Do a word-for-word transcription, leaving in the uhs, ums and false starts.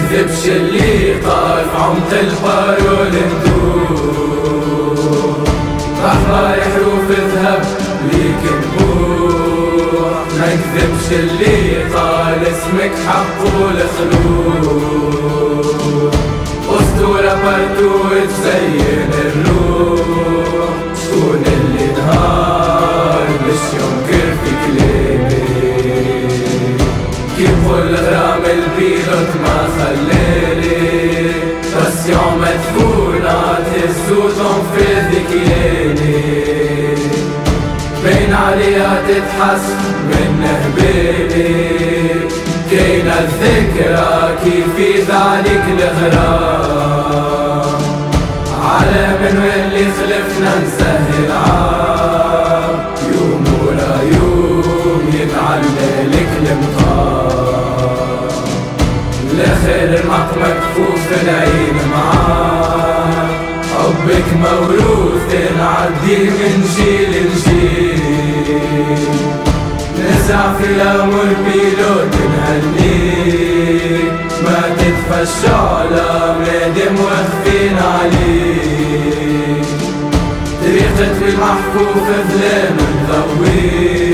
يكذبش اللي قال في عمق البارول ندور أحرار حروف ذهب ليك نبوح ما يكذبش اللي قال اسمك حق الخلود أسطورة برتو تزين الروح شكون اللي نهار مش ينكر في كلامي كيف الغرام البيلوت ما خلالي بس يوم مدفونة تهزو تنفذ ذكياني بين عليها تتحس من هبالي كاينة الذكرى كيف ذلك الغرام على من واللي خلفنا نسهل عام يوم ورا يوم يتعلى لك المقام لخير المعط مكفوف العين معاه حبك موروث نعدي من جيل لجيل نزع في الأمر بيلوت نهنيك ما تدفى الشعلة مادم واخفين عليك طريقة المحفوف ظلام نضويك